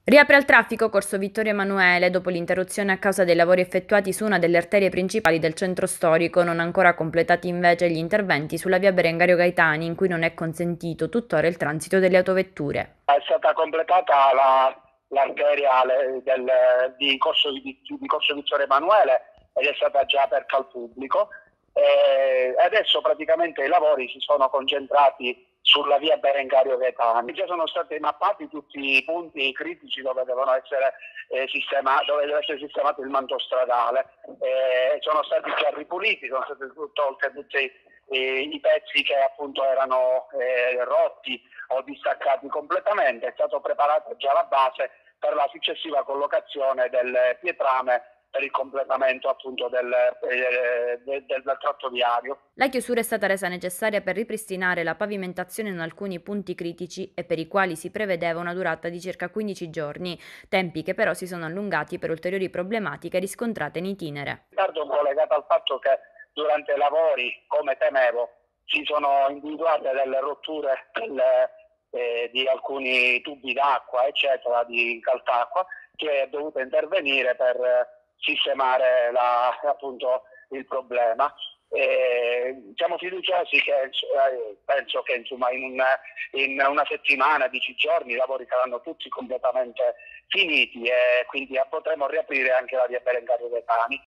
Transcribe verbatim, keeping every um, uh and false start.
Riapre al traffico Corso Vittorio Emanuele dopo l'interruzione a causa dei lavori effettuati su una delle arterie principali del centro storico, non ancora completati invece gli interventi sulla via Berengario Gaetani, in cui non è consentito tuttora il transito delle autovetture. È stata completata la, l'arteria le- del- di, Corso, di, di Corso Vittorio Emanuele ed è stata già aperta al pubblico. E adesso praticamente i lavori si sono concentrati sulla via Berengario Gaetani. Già sono stati mappati tutti i punti critici dove devono essere, eh, sistema, dove deve essere sistemato il manto stradale. Eh, sono stati già ripuliti, sono stati tolte tutti eh, i pezzi che appunto erano eh, rotti o distaccati completamente. È stata preparata già la base per la successiva collocazione delle pietrame per il completamento appunto del, eh, del, del tratto viario. La chiusura è stata resa necessaria per ripristinare la pavimentazione in alcuni punti critici e per i quali si prevedeva una durata di circa quindici giorni, tempi che però si sono allungati per ulteriori problematiche riscontrate in itinere. Il ritardo è un po' legato al fatto che durante i lavori, come temevo, si sono individuate delle rotture delle, eh, di alcuni tubi d'acqua, eccetera, di calcacqua, che è dovuto intervenire per eh, sistemare la, appunto il problema. Eh, siamo fiduciosi che eh, penso che insomma in una, in una settimana, dieci giorni, i lavori saranno tutti completamente finiti e quindi potremo riaprire anche la via Berengario Gaetani.